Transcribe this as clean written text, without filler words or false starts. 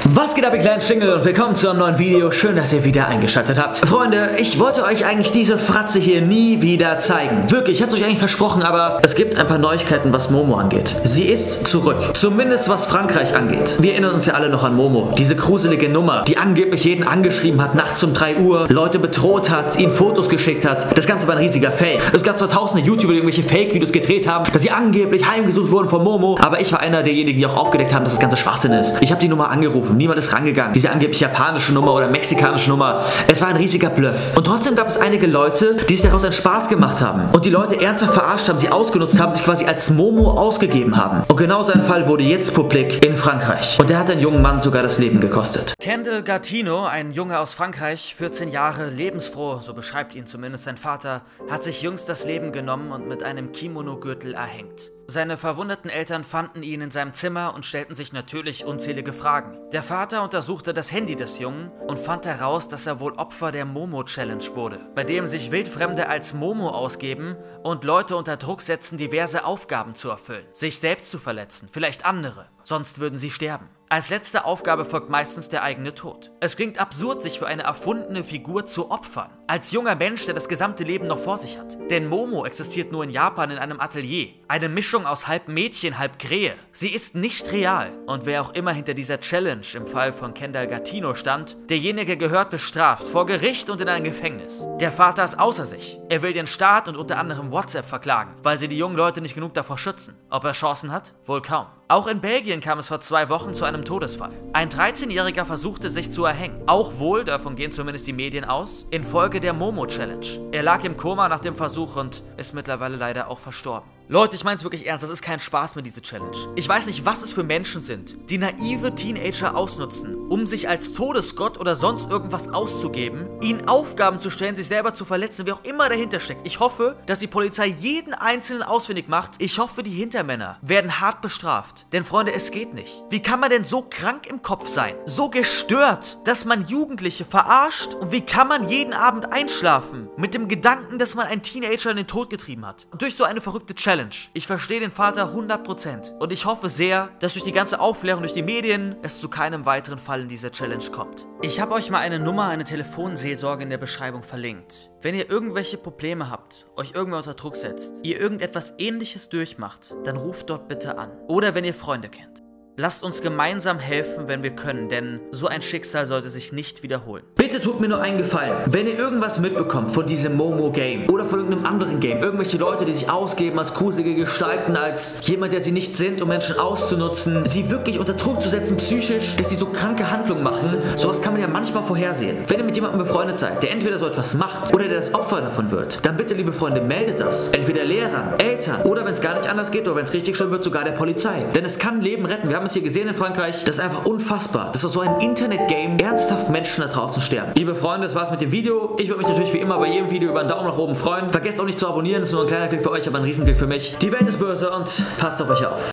Was geht ab, ihr kleinen Schlingel, und willkommen zu einem neuen Video. Schön, dass ihr wieder eingeschaltet habt. Freunde, ich wollte euch eigentlich diese Fratze hier nie wieder zeigen. Wirklich, ich hatte es euch eigentlich versprochen, aber es gibt ein paar Neuigkeiten, was Momo angeht. Sie ist zurück. Zumindest was Frankreich angeht. Wir erinnern uns ja alle noch an Momo. Diese gruselige Nummer, die angeblich jeden angeschrieben hat, nachts um 3 Uhr, Leute bedroht hat, ihnen Fotos geschickt hat. Das Ganze war ein riesiger Fake. Es gab zwar tausende YouTuber, die irgendwelche Fake-Videos gedreht haben, dass sie angeblich heimgesucht wurden von Momo, aber ich war einer derjenigen, die auch aufgedeckt haben, dass das Ganze Schwachsinn ist. Ich habe die Nummer angerufen. Niemand ist rangegangen. Diese angeblich japanische Nummer oder mexikanische Nummer. Es war ein riesiger Bluff. Und trotzdem gab es einige Leute, die sich daraus einen Spaß gemacht haben. Und die Leute ernsthaft verarscht haben, sie ausgenutzt haben, sich quasi als Momo ausgegeben haben. Und genau sein Fall wurde jetzt publik in Frankreich. Und der hat einen jungen Mann sogar das Leben gekostet. Kendall Gatino, ein Junge aus Frankreich, 14 Jahre, lebensfroh, so beschreibt ihn zumindest sein Vater, hat sich jüngst das Leben genommen und mit einem Kimono-Gürtel erhängt. Seine verwundeten Eltern fanden ihn in seinem Zimmer und stellten sich natürlich unzählige Fragen. Der Vater untersuchte das Handy des Jungen und fand heraus, dass er wohl Opfer der Momo-Challenge wurde, bei dem sich Wildfremde als Momo ausgeben und Leute unter Druck setzen, diverse Aufgaben zu erfüllen, sich selbst zu verletzen, vielleicht andere, sonst würden sie sterben. Als letzte Aufgabe folgt meistens der eigene Tod. Es klingt absurd, sich für eine erfundene Figur zu opfern. Als junger Mensch, der das gesamte Leben noch vor sich hat. Denn Momo existiert nur in Japan in einem Atelier. Eine Mischung aus halb Mädchen, halb Krähe. Sie ist nicht real. Und wer auch immer hinter dieser Challenge im Fall von Kendall Gatino stand, derjenige gehört bestraft, vor Gericht und in ein Gefängnis. Der Vater ist außer sich. Er will den Staat und unter anderem WhatsApp verklagen, weil sie die jungen Leute nicht genug davor schützen. Ob er Chancen hat? Wohl kaum. Auch in Belgien kam es vor 2 Wochen zu einem Todesfall. Ein 13-Jähriger versuchte sich zu erhängen. Auch wohl, davon gehen zumindest die Medien aus, infolge der Momo-Challenge. Er lag im Koma nach dem Versuch und ist mittlerweile leider auch verstorben. Leute, ich meine es wirklich ernst, das ist kein Spaß mit dieser Challenge. Ich weiß nicht, was es für Menschen sind, die naive Teenager ausnutzen, um sich als Todesgott oder sonst irgendwas auszugeben, ihnen Aufgaben zu stellen, sich selber zu verletzen, wie auch immer dahinter steckt. Ich hoffe, dass die Polizei jeden Einzelnen ausfindig macht. Ich hoffe, die Hintermänner werden hart bestraft. Denn Freunde, es geht nicht. Wie kann man denn so krank im Kopf sein, so gestört, dass man Jugendliche verarscht? Und wie kann man jeden Abend einschlafen mit dem Gedanken, dass man einen Teenager in den Tod getrieben hat? Und durch so eine verrückte Challenge. Ich verstehe den Vater 100% und ich hoffe sehr, dass durch die ganze Aufklärung durch die Medien es zu keinem weiteren Fall in dieser Challenge kommt. Ich habe euch mal eine Nummer, eine Telefonseelsorge in der Beschreibung verlinkt. Wenn ihr irgendwelche Probleme habt, euch irgendwer unter Druck setzt, ihr irgendetwas Ähnliches durchmacht, dann ruft dort bitte an. Oder wenn ihr Freunde kennt. Lasst uns gemeinsam helfen, wenn wir können, denn so ein Schicksal sollte sich nicht wiederholen. Bitte tut mir nur einen Gefallen. Wenn ihr irgendwas mitbekommt von diesem Momo-Game oder von irgendeinem anderen Game, irgendwelche Leute, die sich ausgeben als gruselige Gestalten, als jemand, der sie nicht sind, um Menschen auszunutzen, sie wirklich unter Druck zu setzen, psychisch, dass sie so kranke Handlungen machen, sowas kann man ja manchmal vorhersehen. Wenn ihr mit jemandem befreundet seid, der entweder so etwas macht oder der das Opfer davon wird, dann bitte, liebe Freunde, meldet das. Entweder Lehrern, Eltern oder wenn es gar nicht anders geht oder wenn es richtig schlimm wird, sogar der Polizei. Denn es kann Leben retten. Wir haben es hier gesehen in Frankreich. Das ist einfach unfassbar, dass aus so einem Internet-Game ernsthaft Menschen da draußen sterben. Liebe Freunde, das war's mit dem Video. Ich würde mich natürlich wie immer bei jedem Video über einen Daumen nach oben freuen. Vergesst auch nicht zu abonnieren. Das ist nur ein kleiner Klick für euch, aber ein Riesenklick für mich. Die Welt ist böse und passt auf euch auf.